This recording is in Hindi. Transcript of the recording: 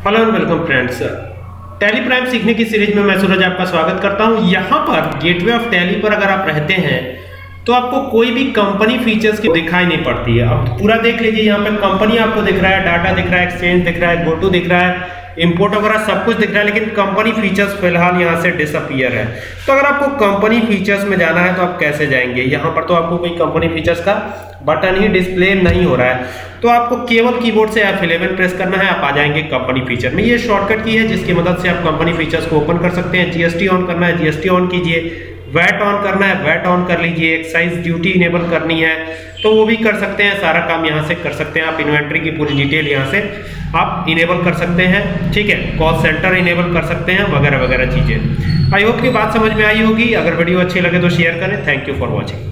Hello and welcome friends, Tally Prime सीखने की सीरीज में मैं सूरज आपका स्वागत करता हूं। यहां पर गेटवे ऑफ टैली पर अगर आप रहते हैं तो आपको कोई भी कंपनी फीचर्स की दिखाई नहीं पड़ती है। अब पूरा देख लीजिए, यहाँ पे कंपनी आपको दिख रहा है, डाटा दिख रहा है, एक्सचेंज दिख रहा है, गोटू दिख रहा है, इंपोर्ट वगैरह सब कुछ दिख रहा है, लेकिन कंपनी फीचर्स फिलहाल यहाँ से डिसअपीयर है। तो अगर आपको कंपनी फीचर्स में जाना है तो आप कैसे जाएंगे? यहाँ पर तो आपको कोई कंपनी फीचर्स का बटन ही डिस्प्ले नहीं हो रहा है, तो आपको केवल कीबोर्ड से F11 प्रेस करना है, आप आ जाएंगे कंपनी फीचर में। ये शॉर्टकट की है जिसकी मदद से आप कंपनी फीचर्स को ओपन कर सकते हैं। जीएसटी ऑन करना है, जीएसटी ऑन कीजिए, वैट ऑन करना है, वैट ऑन कर लीजिए, एक्साइज ड्यूटी इनेबल करनी है तो वो भी कर सकते हैं। सारा काम यहाँ से कर सकते हैं आप। इन्वेंट्री की पूरी डिटेल यहाँ से आप इनेबल कर सकते हैं, ठीक है। कॉस्ट सेंटर इनेबल कर सकते हैं, वगैरह वगैरह चीजें। आई होप की बात समझ में आई होगी। अगर वीडियो अच्छी लगे तो शेयर करें। Thank you for watching.